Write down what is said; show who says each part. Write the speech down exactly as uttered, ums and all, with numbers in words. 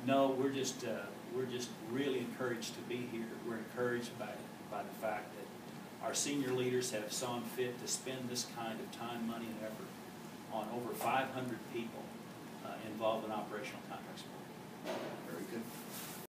Speaker 1: No, we're just uh, we're just really encouraged to be here. We're encouraged by by the fact that our senior leaders have seen fit to spend this kind of time, money, and effort on over five hundred people uh, involved in operational contract support.
Speaker 2: Very good.